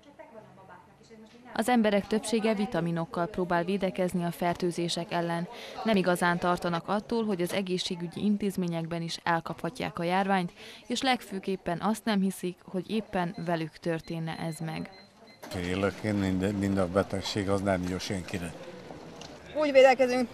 Az emberek többsége vitaminokkal próbál védekezni a fertőzések ellen. Nem igazán tartanak attól, hogy az egészségügyi intézményekben is elkaphatják a járványt, és legfőképpen azt nem hiszik, hogy éppen velük történne ez meg. Félek én, mind a betegség az nem jó senkire. Úgy védekezünk,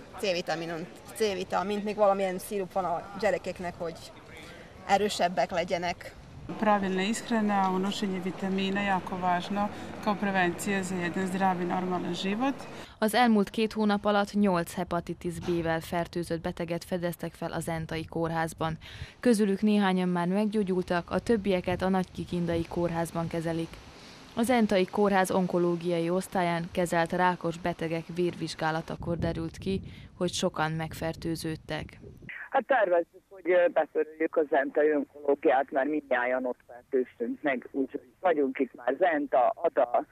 C-vitamint, még valamilyen szirup van a gyerekeknek, hogy erősebbek legyenek. Pravilna ishrana, unošenje vitamina jako važno kao prevencija za jedan zdravi normalan život. Az elmúlt 2 hónap alatt 8 hepatitis B-vel fertőzött beteget fedeztek fel a Zentai kórházban. Közülük néhányan már meggyógyultak, a többieket a Nagykikindai kórházban kezelik. A Zentai kórház onkológiai osztályán kezelt rákos betegek vérvizsgálatakor derült ki, hogy sokan megfertőződtek. Hát tervezzük, hogy betöröljük a zentai onkológiát, mert mindnyájan ott fertőztünk meg, úgyhogy vagyunk itt már Zenta, Ada,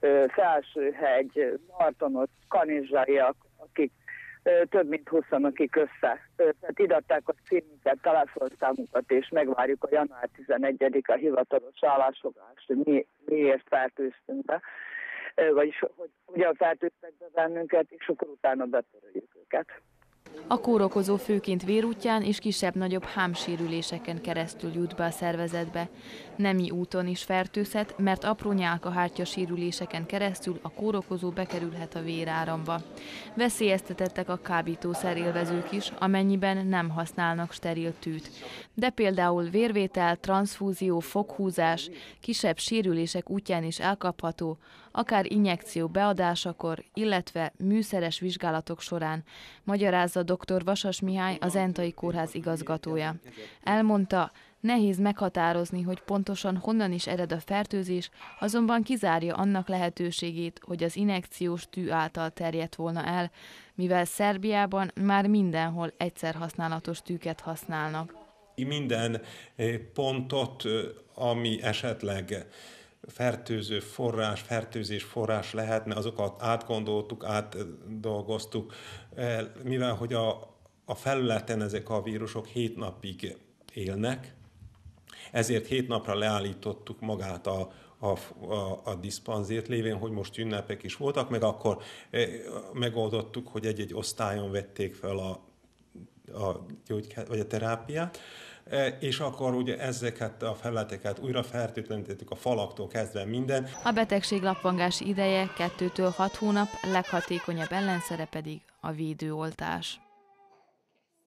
Felsőhegy, Martonot, Kanizsaiak, akik több mint 20, akik tehát idatták a címünket, telefonszámunkat, és megvárjuk a január 11-a hivatalos állásfoglalást, hogy miért fertőztünk be, vagyis hogy ugyan fertőztek be bennünket, és akkor utána betöröljük őket. A kórokozó főként vérútján és kisebb-nagyobb hámsérüléseken keresztül jut be a szervezetbe. Nemi úton is fertőzhet, mert apró nyálkahártya sérüléseken keresztül a kórokozó bekerülhet a véráramba. Veszélyeztetettek a kábítószerélvezők is, amennyiben nem használnak steril tűt. De például vérvétel, transzfúzió, foghúzás, kisebb sérülések útján is elkapható, akár injekció beadásakor, illetve műszeres vizsgálatok során, magyarázza dr. Vasas Mihály, a Zentai kórház igazgatója. Elmondta, nehéz meghatározni, hogy pontosan honnan is ered a fertőzés, azonban kizárja annak lehetőségét, hogy az injekciós tű által terjedt volna el, mivel Szerbiában már mindenhol egyszerhasználatos tűket használnak. Minden pontot, ami esetleg fertőzés forrás lehetne, azokat átgondoltuk, átdolgoztuk, mivel hogy a felületen ezek a vírusok 7 napig élnek, ezért 7 napra leállítottuk magát a diszpanzért, lévén, hogy most ünnepek is voltak, meg akkor megoldottuk, hogy egy-egy osztályon vették fel a terápiát, és akkor ugye ezeket a felületeket újra fertőtlenítettük a falaktól kezdve minden. A betegség lappangás ideje 2-től 6 hónap, leghatékonyabb ellenszere pedig a védőoltás.